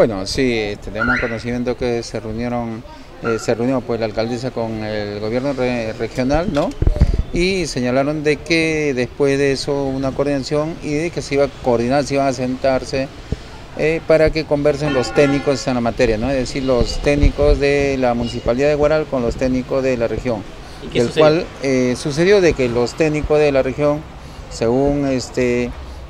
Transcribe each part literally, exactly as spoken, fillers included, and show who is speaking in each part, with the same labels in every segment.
Speaker 1: Bueno, sí, tenemos conocimiento que se reunieron, eh, se reunió pues la alcaldesa con el gobierno re- regional, ¿no? Y señalaron de que después de eso una coordinación y de que se iba a coordinar, se iban a sentarse eh, para que conversen los técnicos en la materia, ¿no? Es decir, los técnicos de la municipalidad de Huaral con los técnicos de la región.
Speaker 2: ¿Y qué
Speaker 1: El
Speaker 2: sucedió?
Speaker 1: cual eh, sucedió de que los técnicos de la región, según este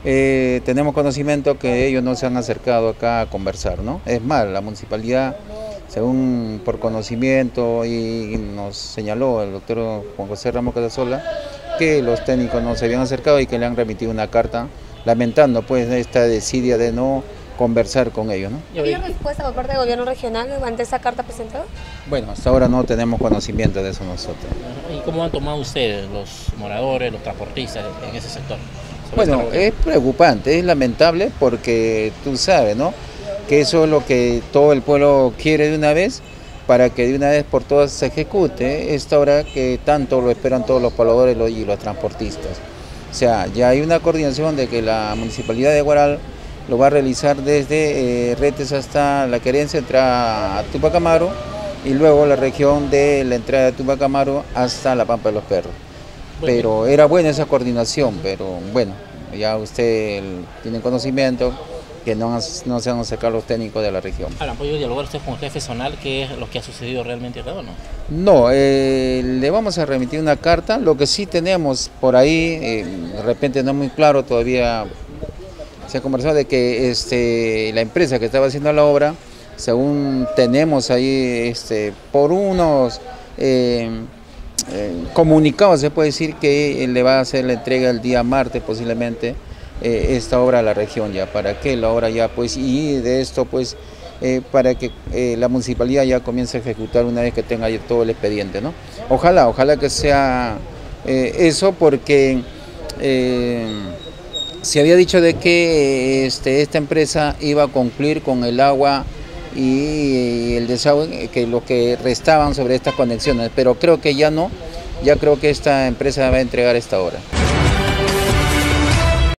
Speaker 1: eh, tenemos conocimiento que ellos no se han acercado acá a conversar, ¿no? Es más, la municipalidad, según por conocimiento y nos señaló el doctor Juan José Ramos Casasola, que los técnicos no se habían acercado y que le han remitido una carta lamentando pues esta desidia de no conversar con ellos, ¿no?
Speaker 3: ¿Hay respuesta por parte del gobierno regional ante esa carta presentada?
Speaker 1: Bueno, hasta ahora no tenemos conocimiento de eso nosotros.
Speaker 2: ¿Y cómo han tomado ustedes, los moradores, los transportistas en ese sector?
Speaker 1: Bueno, es preocupante, es lamentable porque tú sabes, ¿no? Que eso es lo que todo el pueblo quiere de una vez, para que de una vez por todas se ejecute esta obra que tanto lo esperan todos los pobladores y los transportistas. O sea, ya hay una coordinación de que la municipalidad de Huaral lo va a realizar desde eh, Retes hasta la Querencia, entrada a Tupac Amaru, y luego la región de la entrada de Tupac Amaru hasta la Pampa de los Perros. Pero era buena esa coordinación, pero bueno, ya usted tiene conocimiento que no, no se han acercado los técnicos de la región.
Speaker 2: ¿Han podido dialogar ustedes con el jefe zonal qué es lo que ha sucedido realmente acá o no?
Speaker 1: No, eh, le vamos a remitir una carta, lo que sí tenemos por ahí, eh, de repente no es muy claro, todavía se ha conversado de que este, la empresa que estaba haciendo la obra, según tenemos ahí, este, por unos eh, eh, comunicados se puede decir que le va a hacer la entrega el día martes posiblemente eh, esta obra a la región ya, para que la obra ya pues, y de esto pues, eh, para que eh, la municipalidad ya comience a ejecutar una vez que tenga ya todo el expediente, ¿no? Ojalá, ojalá que sea eh, eso porque eh, se había dicho de que este, esta empresa iba a concluir con el agua y el desagüe, que lo que restaban sobre estas conexiones, pero creo que ya no, ya creo que esta empresa va a entregar esta obra.